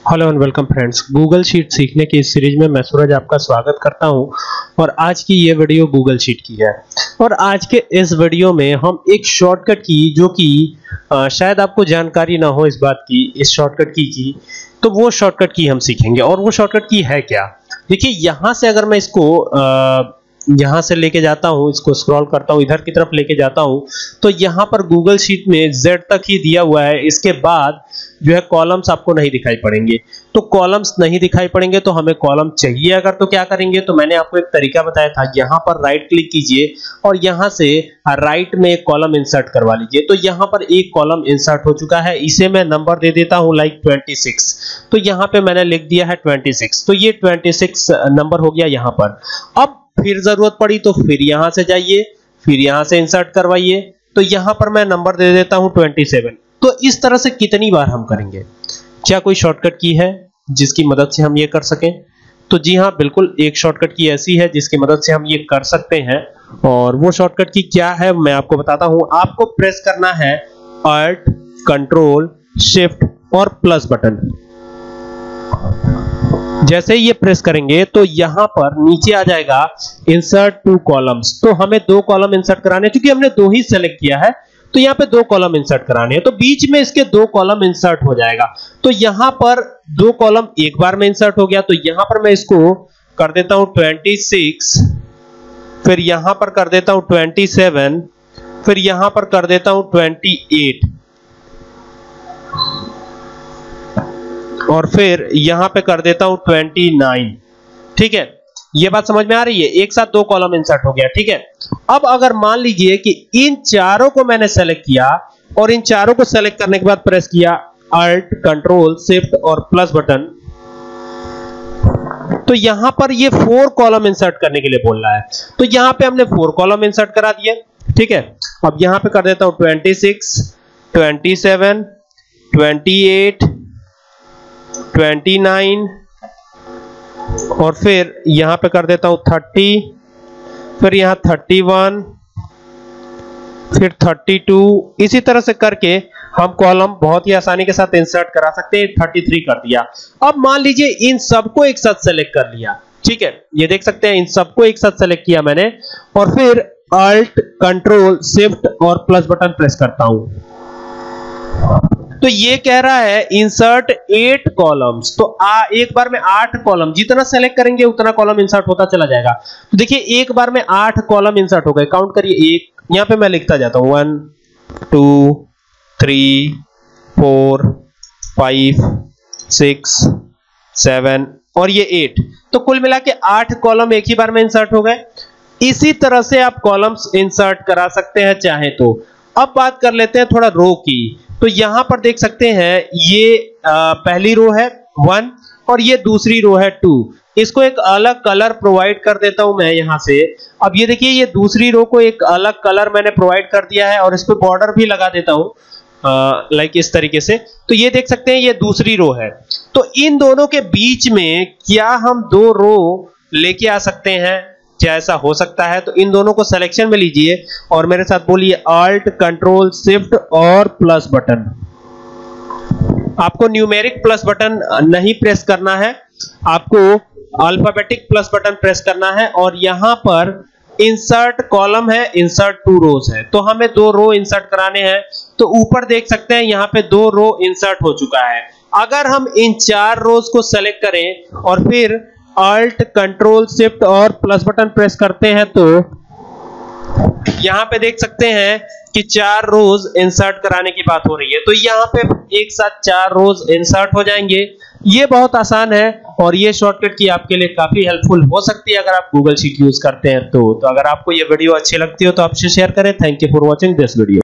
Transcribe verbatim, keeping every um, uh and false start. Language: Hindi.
Hello and welcome friends, Google sheet सीखने की इस सीरीज में मैं सूरज आपका स्वागत करता हूं। और आज की ये वीडियो गूगल शीट की है। और आज के इस वीडियो में हम एक शॉर्टकट की, जो कि शायद आपको जानकारी ना हो इस बात की, इस शॉर्टकट की की तो वो शॉर्टकट की हम सीखेंगे। और वो शॉर्टकट की है क्या? देखिए, यहां से अगर मैं इसको आ, यहां से लेके जाता हूं, इसको स्क्रॉल करता हूं, इधर की तरफ लेके जाता हूं, तो यहां पर गूगल शीट में Z तक ही दिया हुआ है। इसके बाद जो है कॉलम्स आपको नहीं दिखाई पड़ेंगे। तो कॉलम्स नहीं दिखाई पड़ेंगे तो हमें कॉलम चाहिए अगर, तो क्या करेंगे? तो मैंने आपको एक तरीका बताया था, यहां पर राइट क्लिक कीजिए और यहां से राइट में एक कॉलम इंसर्ट करवा लीजिए। तो यहां पर एक कॉलम इंसर्ट हो चुका है। इसे मैं नंबर दे देता हूं, लाइक छब्बीस। तो यहां पे मैंने लिख दिया है छब्बीस। तो ये छब्बीस नंबर हो गया यहां पर। अब फिर जरूरत पड़ी तो फिर यहां से जाइए, फिर यहां से इंसर्ट करवाइए। तो यहां पर मैं नंबर दे देता हूं सत्ताईस। तो इस तरह से कितनी बार हम करेंगे? क्या कोई शॉर्टकट की है जिसकी मदद से हम ये कर सकें? तो जी हां, बिल्कुल एक शॉर्टकट की ऐसी है जिसकी मदद से हम ये कर सकते हैं। और वो शॉर्टकट की क्या है मैं आपको बताता हूं। आपको प्रेस करना है Alt, कंट्रोल, शिफ्ट और प्लस बटन। जैसे ही ये प्रेस करेंगे तो यहां पर नीचे आ जाएगा इंसर्ट टू कॉलम्स। तो हमें दो कॉलम इंसर्ट कराने हैं, क्योंकि हमने दो ही सेलेक्ट किया है। तो यहां पे दो कॉलम इंसर्ट कराने हैं, तो बीच में इसके दो कॉलम इंसर्ट हो जाएगा। तो यहां पर दो कॉलम एक बार में इंसर्ट हो गया। तो यहां पर मैं इसको कर देता हूं छब्बीस, फिर यहां पर कर देता हूं सत्ताईस, फिर यहां पर कर देता हूं अट्ठाईस, और फिर यहां पे कर देता हूं उनतीस। ठीक है, ये बात समझ में आ रही है? एक साथ दो कॉलम इंसर्ट हो गया। ठीक है, अब अगर मान लीजिए कि इन चारों को मैंने सेलेक्ट किया और इन चारों को सेलेक्ट करने के बाद प्रेस किया Alt, कंट्रोल, शिफ्ट और प्लस बटन, तो यहां पर ये फोर कॉलम इंसर्ट करने के लिए बोल रहा है। तो यहां पे हमने फोर कॉलम इंसर्ट करा दिए। ठीक है, अब यहां पे कर देता हूं छब्बीस, सत्ताईस, अट्ठाईस, उनतीस, और फिर यहां पे कर देता हूं तीस, फिर यहां इकतीस, फिर बत्तीस। इसी तरह से करके हम कॉलम बहुत ही आसानी के साथ इंसर्ट करा सकते हैं। तैंतीस कर दिया। अब मान लीजिए इन सबको एक साथ सेलेक्ट कर लिया। ठीक है, ये देख सकते हैं, इन सबको एक साथ सेलेक्ट किया मैंने, और फिर Alt, कंट्रोल, शिफ्ट और प्लस बटन प्रेस करता हूं। तो ये कह रहा है इंसर्ट एट कॉलम्स। तो आ, एक बार में आठ कॉलम, जितना सेलेक्ट करेंगे उतना कॉलम इंसर्ट होता चला जाएगा। तो देखिए, एक बार में आठ कॉलम इंसर्ट हो गए। काउंट करिए, एक, यहां पे मैं लिखता जाता हूं, one, two, three, four, five, six, seven और ये एट। तो कुल मिला के आठ कॉलम एक ही बार में इंसर्ट हो गए। इसी तरह से आप कॉलम्स इंसर्ट करा सकते हैं चाहे तो। अब बात कर लेते हैं थोड़ा रो की। तो यहां पर देख सकते हैं, ये आ, पहली रो है वन और ये दूसरी रो है टू। इसको एक अलग कलर प्रोवाइड कर देता हूं मैं यहां से। अब ये देखिए, ये दूसरी रो को एक अलग कलर मैंने प्रोवाइड कर दिया है और इस पे बॉर्डर भी लगा देता हूं, लाइक इस तरीके से। तो ये देख सकते हैं, ये दूसरी रो है। तो इन दोनों के बीच में क्या हम दो रो लेके आ सकते हैं? क्या ऐसा हो सकता है? तो इन दोनों को सिलेक्शन में लीजिए और मेरे साथ बोलिए Alt, कंट्रोल, शिफ्ट और प्लस बटन। आपको न्यूमेरिक प्लस बटन नहीं प्रेस करना है, आपको अल्फाबेटिक प्लस बटन प्रेस करना है। और यहां पर इंसर्ट कॉलम है, इंसर्ट टू रोज है। तो हमें दो रो इंसर्ट कराने हैं। तो ऊपर देख सकते हैं, यहां पे दो रो इंसर्ट हो चुका है। अगर हम इन चार रोज को सेलेक्ट करें और फिर Alt, कंट्रोल, शिफ्ट और प्लस बटन प्रेस करते हैं, तो यहां पे देख सकते हैं कि चार रोज इंसर्ट कराने की बात हो रही है। तो यहां पे एक साथ चार रोज इंसर्ट हो जाएंगे। ये बहुत आसान है और ये शॉर्टकट की आपके लिए काफी हेल्पफुल हो सकती है अगर आप गूगल शीट यूज करते हैं तो। तो अगर आपको ये वीडियो अच्छी लगती हो तो आपसे शेयर करें। Thank you for watching this video.